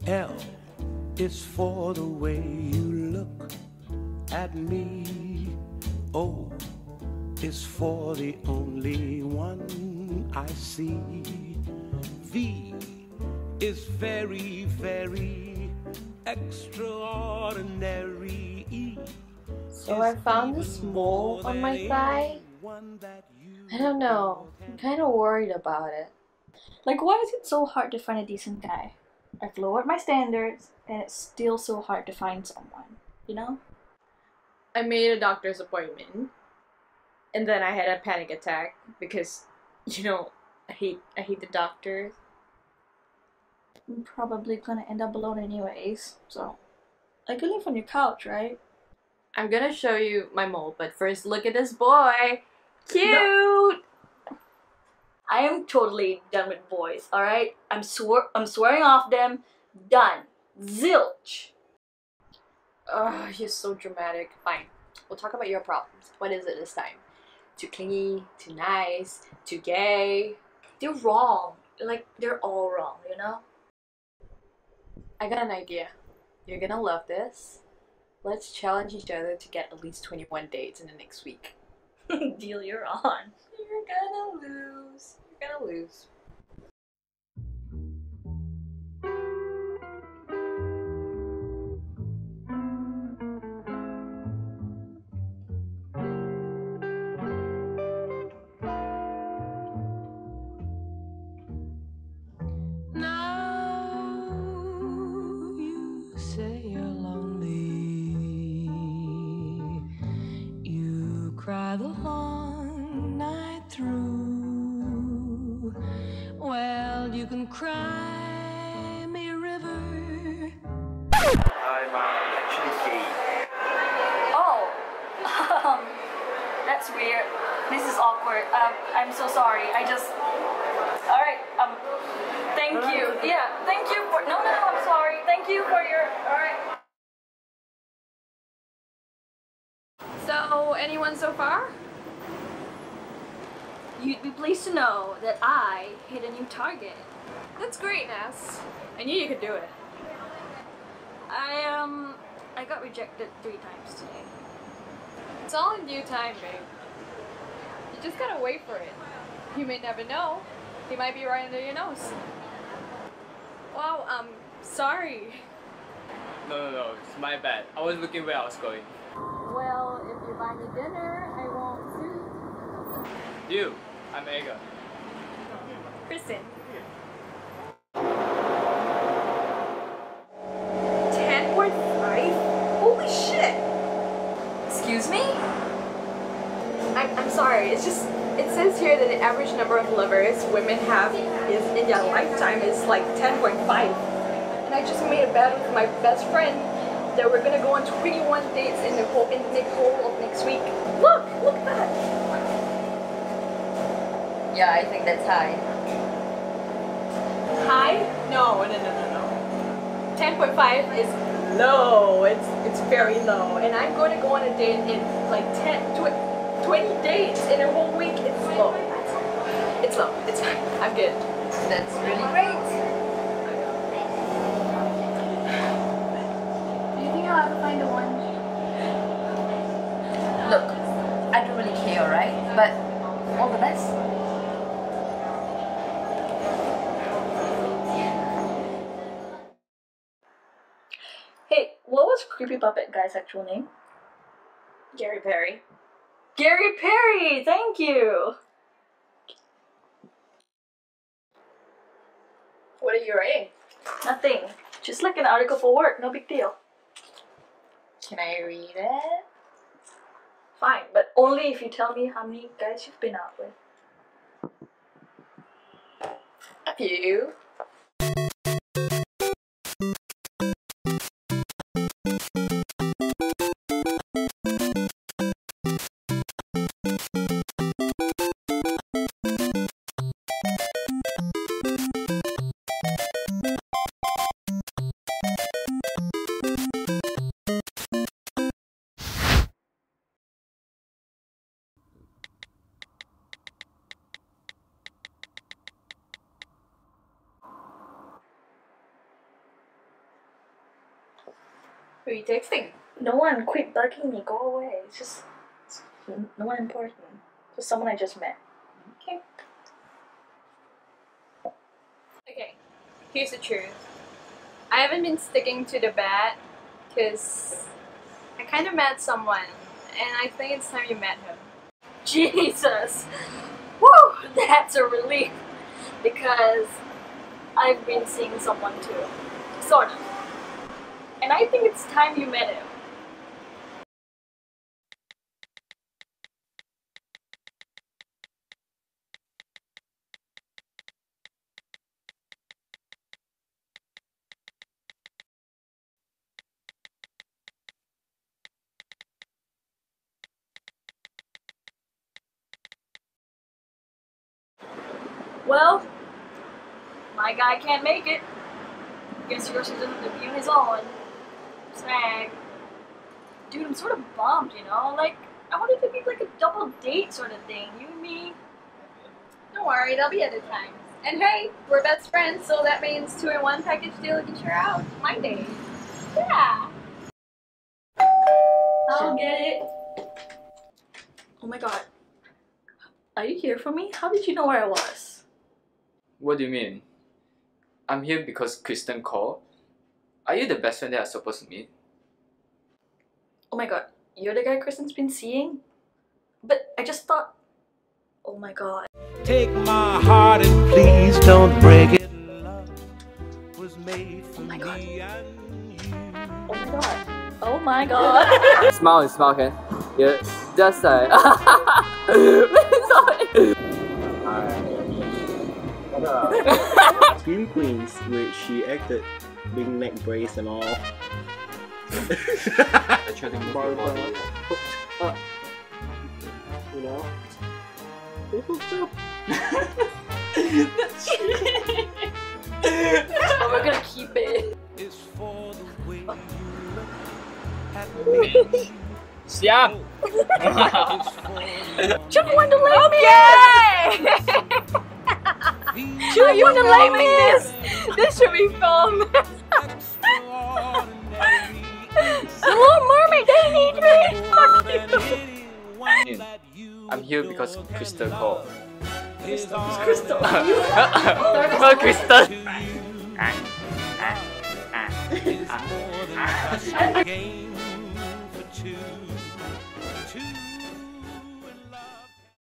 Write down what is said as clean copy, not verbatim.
L is for the way you look at me. O is for the only one I see. V is very, very extraordinary. E So I found this mole on my thigh. I don't know. I'm kind of worried about it. Like, why is it so hard to find a decent guy? I've lowered my standards, and it's still so hard to find someone, you know? I made a doctor's appointment, and then I had a panic attack because, I hate the doctors. I'm probably gonna end up alone anyways, so I could live on your couch, right? I'm gonna show you my mole, but first look at this boy! Cute! No. I am totally done with boys, alright? I'm swearing off them. Done. Zilch. Oh, you're so dramatic. Fine. We'll talk about your problems. What is it this time? Too clingy, too nice, too gay. They're wrong. Like, they're all wrong, you know? I got an idea. You're gonna love this. Let's challenge each other to get at least 21 dates in the next week. Deal you're on. You're gonna lose. You're gonna lose. Cry the long night through. Well, you can cry me a river. I'm actually gay. Oh, that's weird. This is awkward. I'm so sorry. Alright, thank you. Yeah, thank you for, no, I'm sorry. Thank you for your, alright. So, anyone so far? You'd be pleased to know that I hit a new target. That's great, Ness. I knew you could do it. I got rejected 3 times today. It's all in due time, babe. You just gotta wait for it. You may never know. He might be right under your nose. Wow, sorry. No, it's my bad. I was looking where I was going. Well, if you buy me dinner, I won't see. You, I'm Ega. Kristen. 10.5? Holy shit! Excuse me? I'm sorry, it says here that the average number of lovers women have is in their lifetime is like 10.5. And I just made a bet with my best friend that we're gonna go on 21 dates in the whole of next week. Look at that! Yeah, I think that's high. High? No. 10.5 is low. It's very low. And I'm going to go on a date in like 20 dates in a whole week. It's low. It's low. It's fine. I'm good. That's really great. Do you think I'll ever find the one? Look, I don't really care, alright? But all the best. Hey, what was Creepy Puppet Guy's actual name? Gary Perry. Gary Perry! Thank you! What are you writing? Nothing. Just like an article for work, no big deal. Can I read it? Fine, but only if you tell me how many guys you've been out with. A few. Who are you texting? No one, quit bugging me. Go away. It's no one important. Just someone I just met. Okay. Okay, here's the truth. I haven't been sticking to the bat because I kind of met someone and I think it's time you met him. Jesus! Woo! That's a relief. Because I've been seeing someone too. Sort of. And I think it's time you met him. Well, my guy can't make it. Guess yours is gonna be on his own. Snag. Dude, I'm sort of bummed, you know? Like, I wanted to be like a double date sort of thing. You and me. Don't worry, there'll be other times. And hey, we're best friends, so that means 2-in-1 package deal to get you out my day. Yeah. I'll get it. Oh my god. Are you here for me? How did you know where I was? What do you mean? I'm here because Kristen called. Are you the best friend that I'm supposed to meet? Oh my god. You're the guy Kristen's been seeing? But I just thought... Oh my god. Take my heart and please don't break it. Love was made for my God. me and you. Oh my god. Oh my god. Smile and smile, okay? Yeah, just like... Sorry. Scream Queens, where she acted being neck brace and all. Barbara hooked up. You know? They hooked up. That's true. Oh, we're gonna keep it. It's for the way you look at me. Siap! Just want to like me! Are you gonna like this? This should be fun. Little Mermaid, they need me! Fuck you! I'm here because Kristen called. Crystal. Crystal. Not Kristen! It's more than just a game for two.